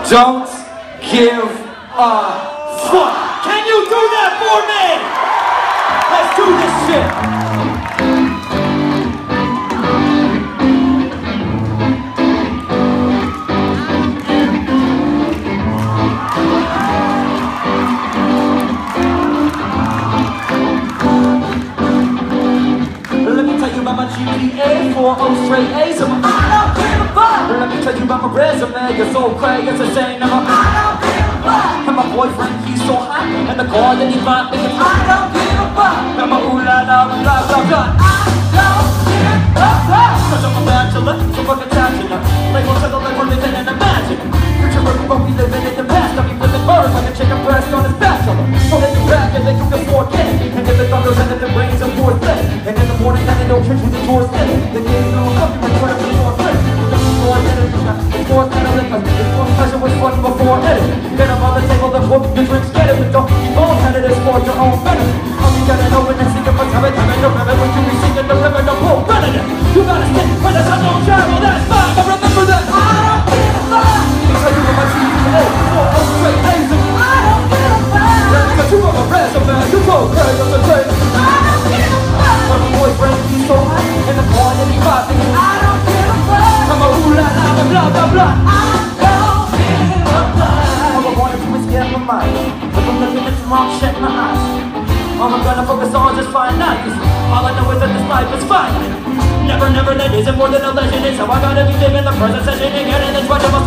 Don't give a fuck. Can you do that for me? Let's do this shit. Let me tell you about my GPA, 4 straight A's. I don't give a fuck. Let me tell you about my resume. You're so crazy, it's a shame. I don't give a fuck. And my boyfriend, he's so hot. And the car that he bought me, I don't give a fuck. And my ooh la la blah blah blah. I don't give a fuck. Cause I'm a bachelor, so fucking bachelor. Label to the life we're living and imagine. Future but we living in the past. I be flipping birds like a chicken breast on his bachelor. So hit the back and then you can forget. And if it thunders and if it rains, of course then. And in the morning, and they don't trick with the doors in. The game no fucking return to the more flip. It's more than a liquor. It's more pleasure was fun before edit. Get up on the table, the book, your drinks, get it. But don't keep on at it, it's for your own benefit. All you gotta know when they sing it, but time and no river. When you be singing the river, no pull, running it. You gotta stick when the sun don't shine, well that's fine. But remember that I don't give a fuck. Because you were my GPA, 4 straight A's. I don't give a fuck. Because you were my resume, you so crazy, I'm so crazy. I don't give a fuck. But my boyfriend, he's so hot. And the boy that he bought me, I don't give a fuck. I'm a ooh la la blah blah blah. I don't give a fuck. All I wanna do is get my mind. But I'm looking at tomorrow, shut my eyes. All I'm gonna focus on is fine nights. All I know is that this life is fine. Never, never, that isn't more than a legend. It's how I gotta be living the present session again. And it's much of a